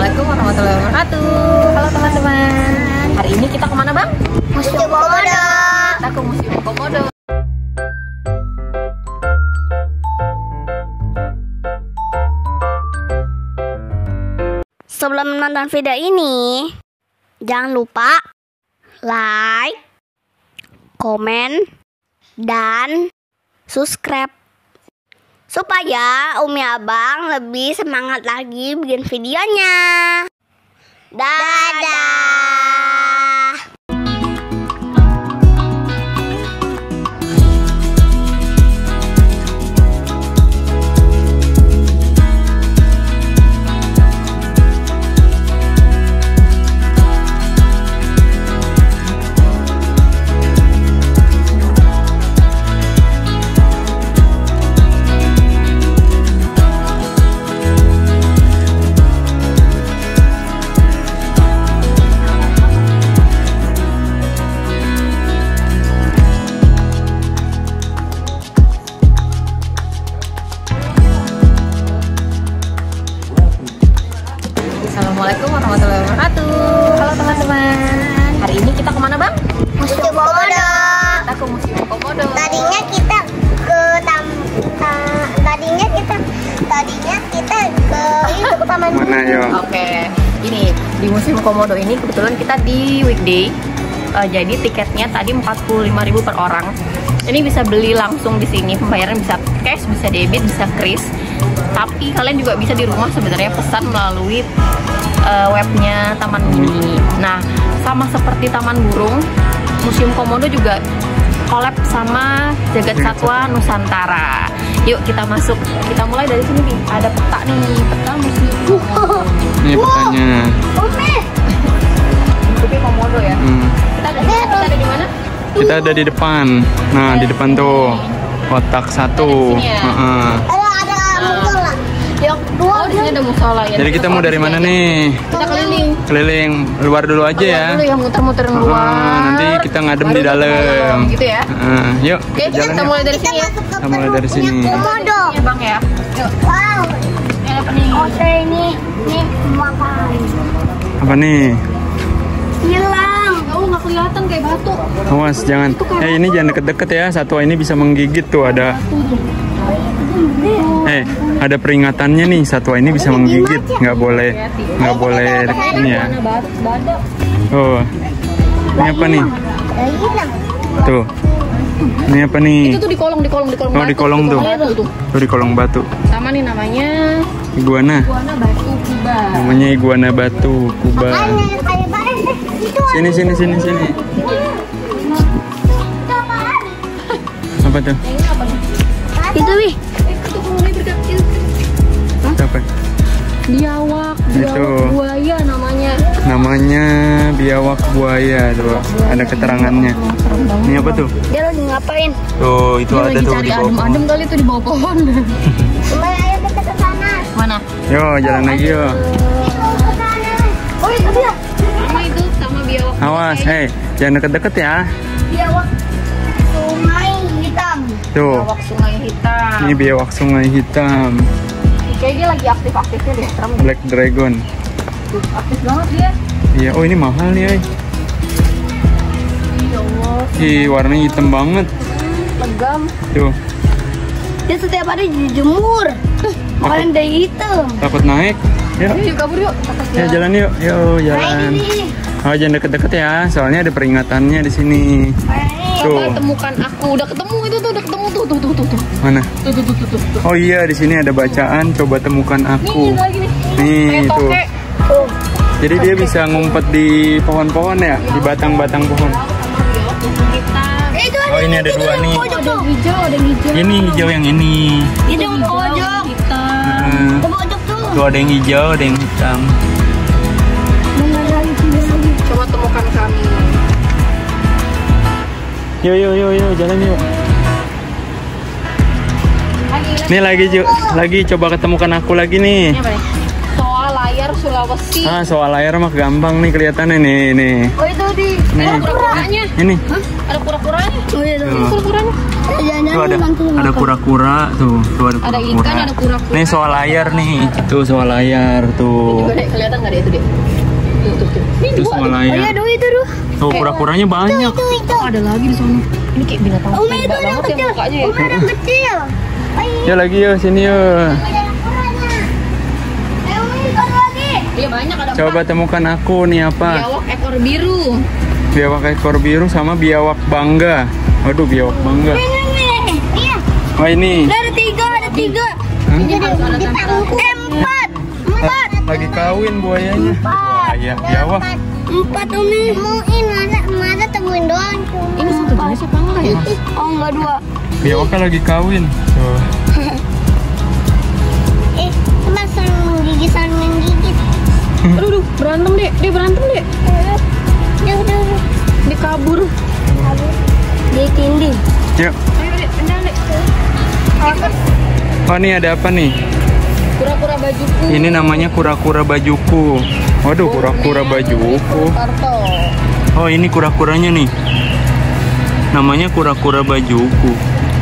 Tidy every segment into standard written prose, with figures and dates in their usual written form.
Assalamualaikum warahmatullahi wabarakatuh. Halo teman-teman. Hari ini kita kemana bang? Museum Komodo. Kita ke Museum Komodo. Sebelum menonton video ini, jangan lupa like, komen, dan subscribe supaya Umi Abang lebih semangat lagi bikin videonya. Dadah. Assalamualaikum warahmatullahi wabarakatuh. Halo teman-teman. Hari ini kita kemana bang? Museum Komodo. Kita ke Museum Komodo. Tadinya kita ke taman mana yo? Oke, ini di Museum Komodo ini kebetulan kita di weekday. Jadi tiketnya tadi 45.000 per orang. Ini bisa beli langsung di sini, pembayaran bisa cash, bisa debit, bisa kris. Tapi kalian juga bisa di rumah sebenarnya pesan melalui webnya Taman Mini. Nah, sama seperti Taman Burung, Museum Komodo juga collab sama Jagat Satwa Nusantara. Yuk kita masuk. Kita mulai dari sini nih. Ada peta nih, peta Museum Komodo. Ini petanya. Bentuknya Komodo ya. Kita ada di mana? Kita ada di depan. Nah, di depan tuh kotak satu. Oh, di sini ada musola ya. Jadi kita mau dari mana nih? Kita keliling. Keliling luar dulu aja ya. Dulu ya, muter-muterin luar. Nanti kita ngadem Baru di dalam. Gitu ya. Yuk, Oke, jalan kita yuk. mulai dari sini ya. Kita mulai dari sini. Komodo. Ya bang ya. Yuk. Wow. Ini apa nih? Ini makan. Apa nih? Hilang. Oh, nggak kelihatan kayak batu. Awas jangan. Ini jangan deket-deket ya. Satwa ini bisa menggigit tuh ada. Ada peringatannya nih, satwa ini bisa menggigit, nggak boleh ini ya. Oh, ini apa nih? Tuh, ini apa nih? Itu tuh di kolong Oh, batu. di kolong tuh. Tuh di kolong batu. Sama nih namanya Iguana. iguana batu kuba. Namanya iguana batu kuba. Sini. Apa tuh? Ini apa nih? Itu wih. Itu penghuni berkecil. Apa? Biawak Itu. buaya namanya. Namanya biawak buaya tuh. Ada keterangannya. Serem banget. Ini apa tuh? Dia lagi ngapain? Tuh, itu Dia ada lagi tuh cari di bawah pohon. adem-adem kali itu di bawah pohon. Ayo kita ke sana. Mana? Yo, jalan lagi yo. Oh, itu dia. Sama itu, sama biawak. Awas, jangan deket-deket ya. Biawak sungai hitam. Tuh, Biawak sungai hitam. ini biawak sungai hitam. Kayaknya dia lagi aktif-aktifnya deh, serem. Black Dragon. Tuh, aktif banget dia. Iya, oh ini mahal nih, ay. Ya Allah, Ih, warnanya hitam banget. legam. Tuh, Dia setiap hari dijemur. Makanya dia hitam. takut naik. Yuk, Yuk kabur yuk. ya jalan yuk. Yuk, jalan. Oh, jangan deket-deket ya, soalnya ada peringatannya di sini. Coba Tuh. temukan aku. Udah ketemu itu tuh, udah ketemu tuh. Mana? Tuh. Oh iya, di sini ada bacaan. Coba temukan Nih, aku. ini lagi nih. Nih, Kayak tuh. tokek. Jadi dia bisa ngumpet di pohon-pohon ya, di batang-batang pohon. Kita. Oh, ini ada dua nih. Ada yang hijau. Ini hijau yang ini. Itu yang pojok. Kita. Itu pojok tuh. Tuh ada yang hijau, ada yang hitam. Coba temukan kami. Yuk, jalan yuk. Nih lagi coba ketemukan aku lagi nih. Ini apa nih? Soal layar Sulawesi. Soal layar mah gampang nih kelihatannya nih. Oh itu di. Nih. Ada kura-kuranya. Ini. Hah? Ada kura-kuranya. Oh iya. Tuh. Kura-kuranya. Tuh ada kura-kura tuh ada Ada kura-kura. ikan, ada kura-kura. Nih soal layar nih. Tuh soal layar tuh. Juga deh, kelihatan nggak deh itu Terus Oh Malaya. iya, itu tuh. Tuh kura-kuranya banyak. Itu. Ada lagi di sana. Ini kayak binatang Umi itu hebat yang banget ya kecil. mukanya ya. Umi yang kecil. Ya lagi yuk, sini yuk. Umi baru lagi. Iya banyak ada. Coba temukan aku nih apa? Biawak ekor biru. Biawak ekor biru sama biawak bangga. Waduh, biawak bangga. Ini. Iya. Oh ini. Ada tiga. Hah? Ini harus ada tangkap. Empat. Lagi kawin buayanya. Buaya, biawak. Empat Umi. Muin masa temuin doang. Ini satu jenis apa enggak ya? Oh enggak dua. Biawaknya lagi kawin. Tuh. Cuma saling menggigit. Aduh, berantem deh. Dia berantem deh. Udah. Dia kabur. Dia tindih. Yuk. Ayo deh, pindah deh. Oh ini ada apa nih? Kura-kura bajuku. Ini namanya kura-kura bajuku. Waduh, kura-kura bajuku. Karto. Oh ini kura-kuranya nih. Namanya kura-kura bajuku.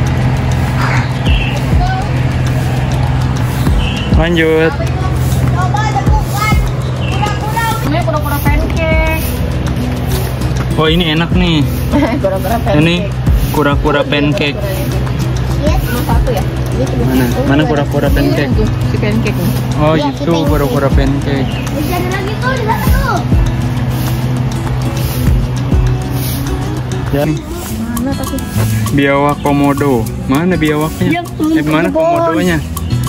Lanjut. Coba temukan kura-kura. Ini kura-kura pancake. Oh ini enak nih. Kura-kura Ini kura-kura pancake. Cuma satu ya? Ini cuma satu. Mana kura-kura pancake? Tuh, si pancake nih. Oh itu kura-kura pancake. Bisa ada lagi tuh di sana tuh. Ya. Mana tapi? Biawak komodo. Mana biawaknya? Mana komodonya?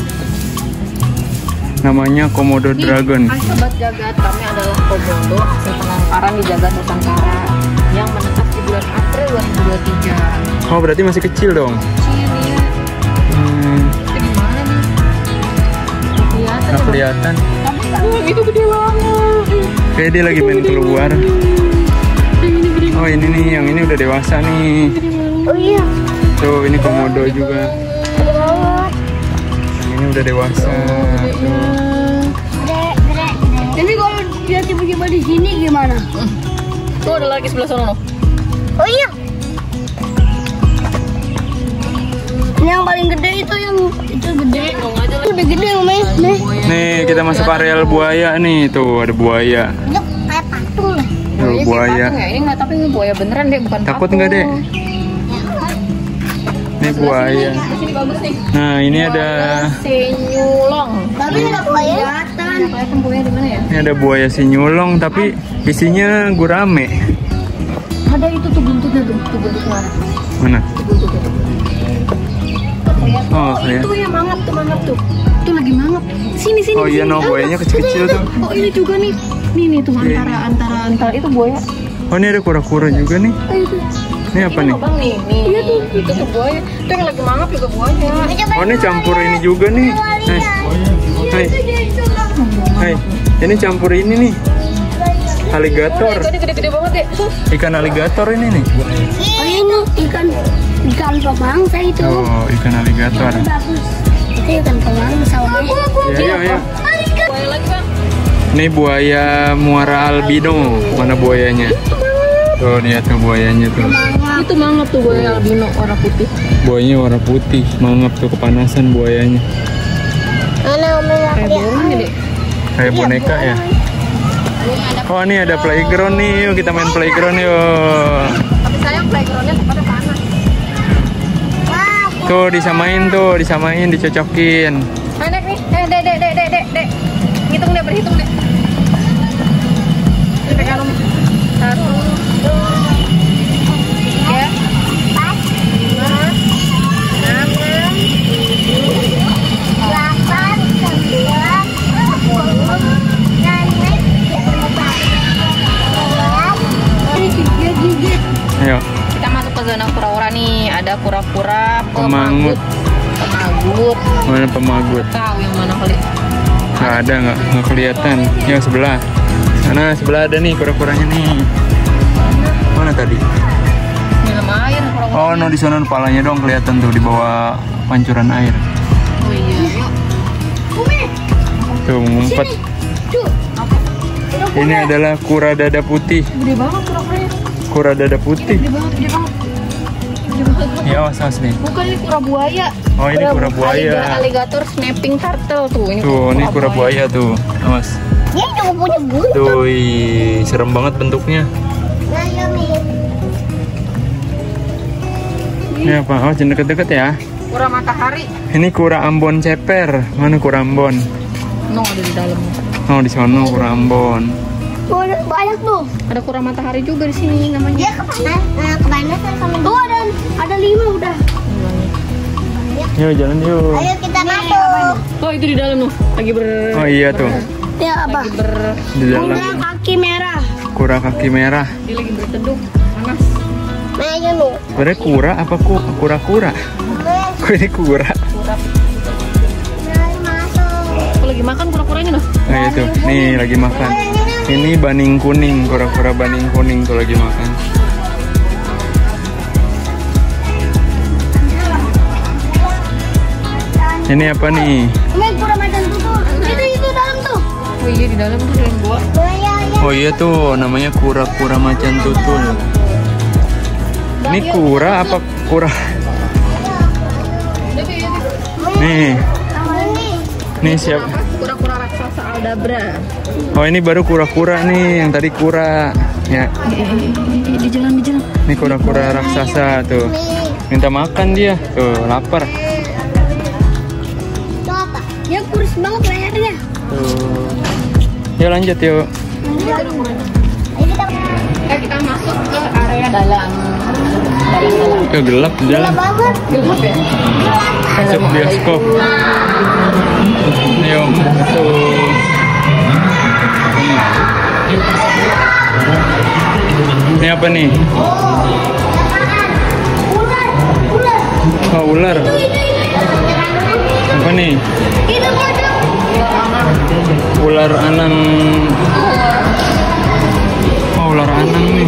Namanya komodo dragon. Hai sobat jagat, kami adalah komodo hasil penangkaran di Jagat Nusantara yang menetas di bulan April 2023. Oh berarti masih kecil dong. Kecil nih. Itu gimana nih? Kelihatan. Nggak kelihatan. Itu gede banget. Kayak dia lagi main keluar. Oh ini nih, yang ini udah dewasa nih. Oh iya. Tuh ini komodo juga. Gede banget. Yang ini udah dewasa. Gede. Tapi kalau dia tiba-tiba di sini gimana? Tuh ada lagi sebelah sana loh. Oh iya. Yang paling gede itu yang itu gede. Itu udah gede Umi. Nih. Nih kita masuk areal buaya nih. Tuh ada buaya. Itu kayak patung lah. Tuh buaya. Ya? Ini nggak, tapi ini buaya beneran deh, bukan Takut patung. nggak deh? Ini buaya. Di sini bagus nih. Nah ini ada Sinyulong. Tapi ada buaya. Kelihatan buaya di mana ya? ini ada buaya sinyulong tapi isinya gurame. Ada itu tuh buntutnya tuh buntutnya. Mana? Tuh buntutnya tuh. Oh ya. Itu yang mangap tuh. Itu lagi mangap. Sini. Oh iya no buayanya kecil-kecil tuh. Oh ini juga nih. Nih tuh antara itu buaya. Oh ini ada kura-kura juga nih. Oh, itu. Ini apa nih? Bang nih. Iya tuh. Itu tuh buaya. Itu yang lagi mangap juga buaya. Oh ini campur ini juga nih. Hai, ini campur ini nih. Aligator. Tadi gede-gede banget deh. Ikan aligator ini nih. Oh ini ikan pemangsa itu. Oh ikan aligator. Bagus. Itu ikan pemangsa. Ya. Buaya lagi bang. Ini buaya muara albino. Mana buayanya? Tuh lihat tuh buayanya tuh. Itu mangap tuh buaya albino warna putih. Buayanya warna putih, mangap tuh kepanasan buayanya. Mana Umi nggak Kayak kelihatan? burung deh. Kayak boneka ya. Oh ini ada playground nih, yuk kita main playground yuk. Tapi sayang playgroundnya tempatnya panas. Tuh disamain, dicocokin. Anak nih, dek. Hitung deh, berhitung deh. Ini pegang Umi. 1, 2, 3, 4, 5, 6, 8, 9, 10. Ayo. Kita masuk ke zona kura-kura nih. Ada kura-kura Pemagut. Pemagut. Mana pemagut? Tahu yang mana kali? Nggak ada, nggak kelihatan. Yang sebelah. Sana sebelah ada nih kura-kuranya nih. Mana tadi? Minum air kura-kura. Oh no di sana kepalanya dong kelihatan tuh di bawah pancuran air. Oh iya, yuk. Tuh ngumpet. Ini adalah kura dada putih. Gede banget kura-kuranya. Kura dada putih. Gede banget. Ya awas nih. Bukan, ini kura buaya. Oh ini kura buaya. Alligator snapping turtle tuh. Ini Tuh ini kura buaya tuh. Awas. Dia juga punya buntut. Tuh, ih, serem banget bentuknya. Nah, ya, Mi. Ini apa? Oh, jangan deket-deket ya. Kura matahari. Ini kura Ambon ceper. Mana kura Ambon? No, ada di dalam. Oh, di sono kura Ambon. Tuh ada banyak tuh. Ada kura matahari juga di sini namanya. Dia kepanasan sama. Tuh ada 5 udah. Yuk, jalan yuk. Ayo kita masuk. Oh, itu di dalam tuh. Lagi Oh iya tuh. Ya apa? Di dalam. Kura kaki merah. Kura kaki merah. Dia lagi berteduh. Panas. Nah, ayo nih. Sebenarnya kura apa kura-kura? Kok ini kura? Aku lagi makan kura-kuranya loh. Oh iya tuh. Nih lagi makan. Ini baning kuning, kura-kura baning kuning tuh lagi makan. Ini apa nih? Ini kura macan tutul. Itu dalam tuh. Oh iya di dalam tuh dalam gua. Oh iya tuh, namanya kura-kura macan tutul. Ini kura apa kura? Nih. Nih siapa? Kura-kura raksasa Aldabra. Oh ini baru kura-kura nih, yang tadi kura. Ya. Di jalan. Ini kura-kura raksasa tuh. Minta makan dia. Tuh, lapar. Itu apa? Ya kurus banget layarnya. Tuh. Yuk lanjut yuk. Kita masuk ke area dalam. Gelap di dalam. Banget. Gelap ya? Masuk bioskop. Yuk masuk. Ini apa nih? Oh ular. Apa nih? Ular anang. Oh ular anang nih.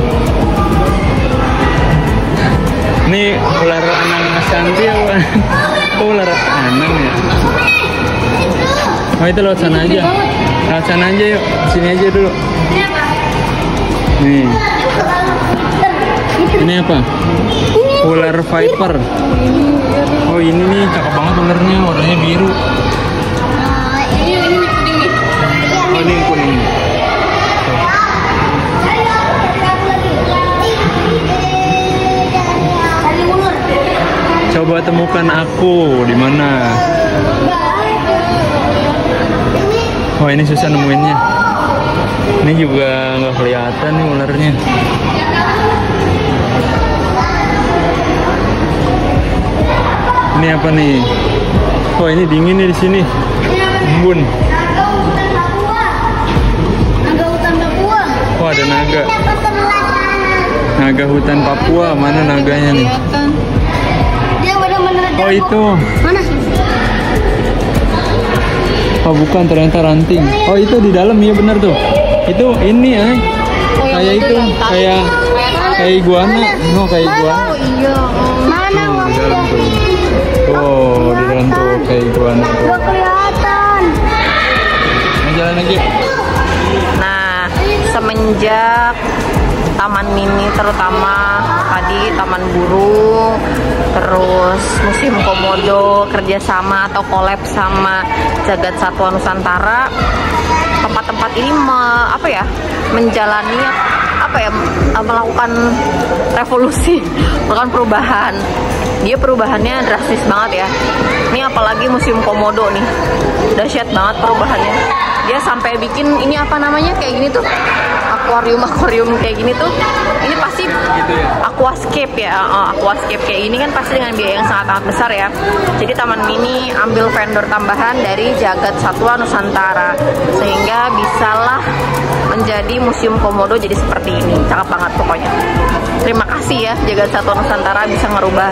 Ini ular anang Ashanti apa? Kok ular anang ya? Oh itu lewat sana aja. Lewat sana aja yuk. Sini aja dulu. Nih. Ini apa? Ular viper. Oh ini nih cakep banget ularnya, warnanya biru. Oh ini yang kuning. Coba temukan aku di mana? Oh ini susah nemuinnya. Ini juga nggak kelihatan nih ularnya. Ini apa nih? Oh ini dingin nih di sini. Embun. Naga hutan Papua. Oh ada naga. Naga hutan Papua. Mana naganya nih? Dia benar-benar Oh itu. Mana? Oh bukan, ternyata ranting. Oh itu di dalam, ya benar tuh. Itu ini ya. Kayak itu, kayak iguana. Oh kayak iguana. Iya. Mana? Oh, di dalam tuh. Oh di dalam tuh kayak iguana. Gak kelihatan. Nah, jalan lagi. Nah, semenjak Taman Mini terutama tadi Taman Burung, terus Museum Komodo kerjasama atau collab sama Jagat Satwa Nusantara, tempat-tempat ini menjalani melakukan revolusi, melakukan perubahan. Dia perubahannya drastis banget ya. Ini apalagi Museum Komodo nih, dahsyat banget perubahannya. Dia sampai bikin ini apa namanya kayak gini tuh, akuarium kayak gini tuh. Ini pasti aquascape ya, aquascape kayak gini kan pasti dengan biaya yang sangat besar ya. Jadi Taman Mini ambil vendor tambahan dari Jagat Satwa Nusantara sehingga bisalah menjadi Museum Komodo jadi seperti ini. Cakep banget pokoknya. Terima kasih ya Jagat Satwa Nusantara bisa ngerubah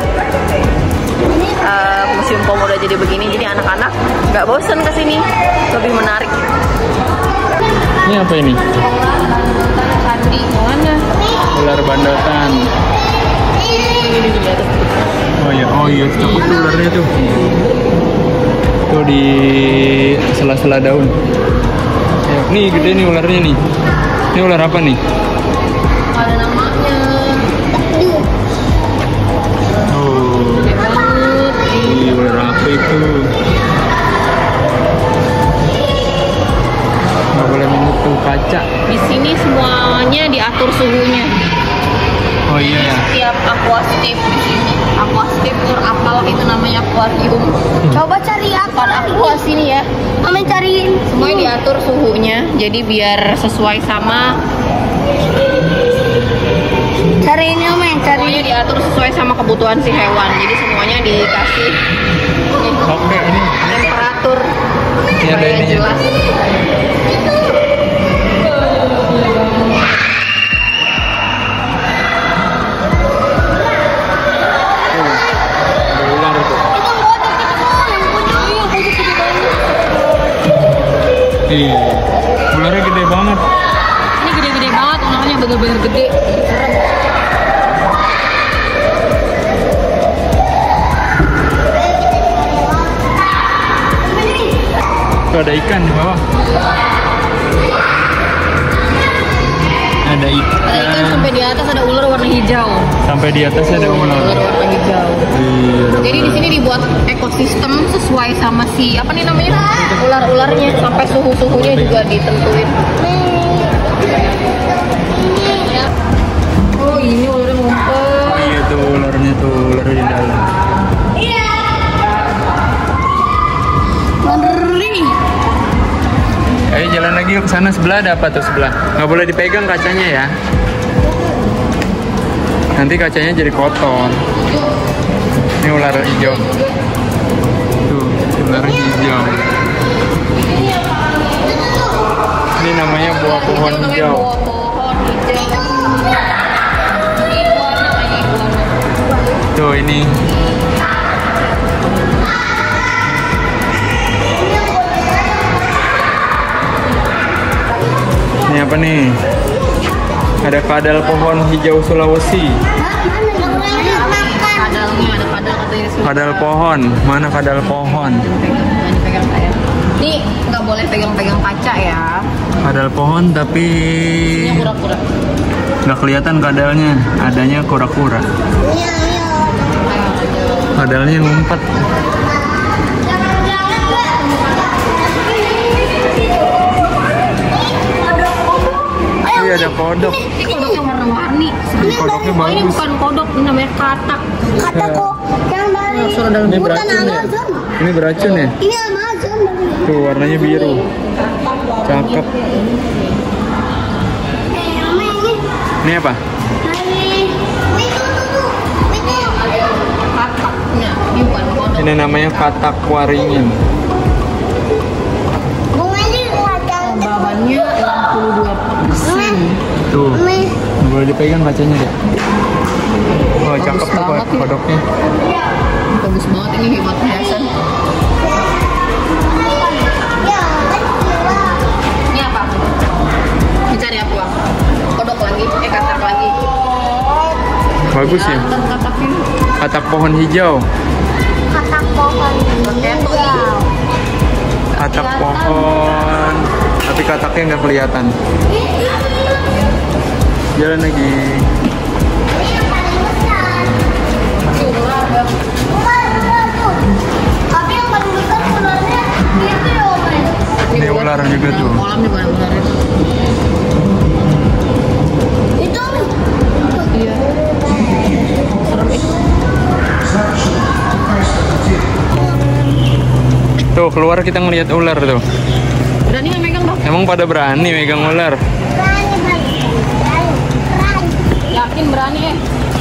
Museum Komodo jadi begini. Jadi anak-anak nggak bosen kesini, lebih menarik. Ini apa ini? Sandi mana? Ular bandotan. Oh iya, cakep tuh ularnya tuh. Tuh di sela-sela daun. Nih gede nih ularnya nih. Ini ular apa nih? Ada namanya. Oh. Ini ular apa itu? Nggak boleh main Tuh kaca. Di sini semuanya diatur suhunya. Oh iya ya. Setiap aquascape di sini. Aquascape tur apalah itu namanya akuarium. Coba cari apa aqua sini ya. Mami cariin. Semuanya diatur suhunya, jadi biar sesuai sama. Cariin ya, Mami. Semuanya diatur sesuai sama kebutuhan si hewan. Jadi semuanya dikasih nih, Oke, ini. temperatur Ini ada supaya ininya. jelas. Ada ular tuh. Iya. Ularnya gede banget. Ini gede-gede banget, ularnya bener-bener gede. Tuh ada ikan di bawah. Ada Ada ikan ikan. sampai di atas ada ular warna hijau. Sampai di atas ada ular. Ular warna hijau. Iya, ada Jadi di ular. sini dibuat ekosistem sesuai sama si apa nih namanya ular-ularnya, sampai suhu-suhunya juga ditentuin. Ya. Oh ini ularnya ngumpet. Iya tuh ularnya tuh, ular di dalam. Ngeri. Ayo jalan lagi yuk ke sana, sebelah ada apa tuh sebelah? Nggak boleh dipegang kacanya ya. Nanti kacanya jadi kotor. Ini ular hijau. Tuh, ular hijau. Ini namanya buah pohon Namanya hijau. buah pohon hijau. Iguana namanya iguana. Tuh ini. Ini apa nih? Ada kadal pohon hijau Sulawesi. Kadalnya ada kadal katanya di sini. Kadal pohon, mana kadal pohon? Jangan dipegang saya. Ini nggak boleh pegang-pegang kaca ya. Kadal pohon tapi Ini kura-kura. nggak kelihatan kadalnya, adanya kura-kura. Kadalnya ngumpet. Iya ada kodok. Ini kodoknya warna-warni. Ini kodoknya Oh, ini bagus. bukan kodok, ini namanya katak. Kata kok yang dari Suruh dalam Ini hutan beracun ya? Amazon. Ini beracun ya? Ini Amazon dari. Tuh warnanya biru. Cakep. Mami ini. Ini apa? Kataknya, ini bukan kodok. Ini namanya katak waringin. Babannya 62%. Tuh. Nggak boleh dipegang kacanya deh. Oh cakep tuh banget ya. kodoknya. Bagus banget ini hemat hiasan. Ini apa? Dicari apa? Kodok lagi, katak lagi. Bagus ya. Kelihatan kataknya. Katak pohon hijau. Katak pohon hijau. Katak pohon. Tapi kataknya nggak kelihatan. Jalan lagi. Tapi yang paling besar ularnya itu ya, Om. Ini ular juga tuh. Kolam juga ular itu. Itu Iya. Serem itu. Tuh keluar kita ngelihat ular tuh. Berani nggak megang dong? Emang pada berani megang ular? Yakin berani ya?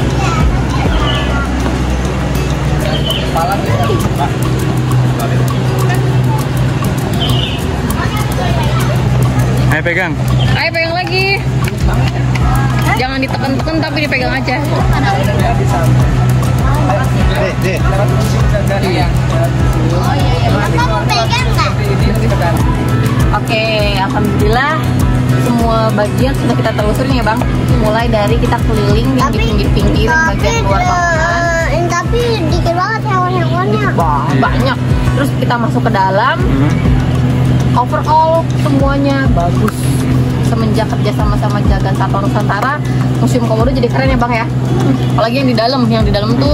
Ayo pegang. Ayo pegang lagi. Jangan ditekan-tekan tapi dipegang aja. Iya. Papa mau pegang nggak? Oke, alhamdulillah semua bagian sudah kita telusurin ya Bang. Mulai dari kita keliling yang di pinggir-pinggir bagian luar bangunan. Tapi dikit banget hewan-hewannya. Banyak. Terus kita masuk ke dalam. Overall semuanya bagus. Semenjak kerja sama Jagan Satwa Nusantara, Museum Komodo jadi keren ya Bang ya. Apalagi yang di dalam tuh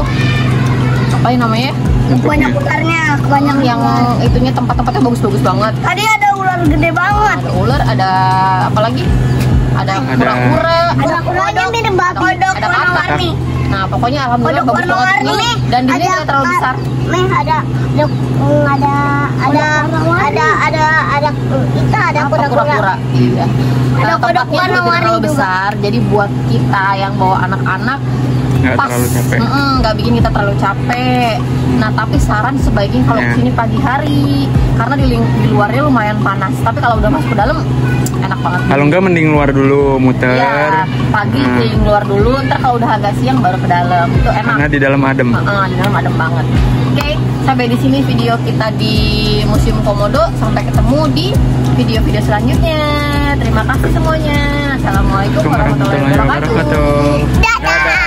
apa namanya? Banyak ularnya, banyak Yang itunya tempat-tempatnya bagus-bagus banget. Tadi ada ular gede banget. Ada ular, ada apa lagi? Ada kura-kura, Ada kodok, kodok ada warna-warni. Nah, pokoknya alhamdulillah Kodok bagus banget warna-warni. ini. Dan di sini tidak terlalu besar. Ada kita ada Apa kura-kura. kura-kura? Iya. Ada Nah, kodok tempatnya juga tidak warna-warni terlalu juga. besar. Jadi buat kita yang bawa anak-anak Nggak pas, terlalu capek. nggak bikin kita terlalu capek. Nah, tapi saran sebaiknya kalau Ya. kesini pagi hari, karena di luarnya lumayan panas. Tapi kalau udah masuk ke dalam, enak banget. Kalau enggak mending luar dulu muter. Ya, pagi Nah, keliling luar dulu, ntar kalau udah agak siang baru ke dalam. Itu enak. karena di dalam adem. Di dalam adem banget. Oke, sampai di sini video kita di Museum Komodo. Sampai ketemu di video-video selanjutnya. Terima kasih semuanya. Assalamualaikum warahmatullahi wabarakatuh. Dadah. Dadah.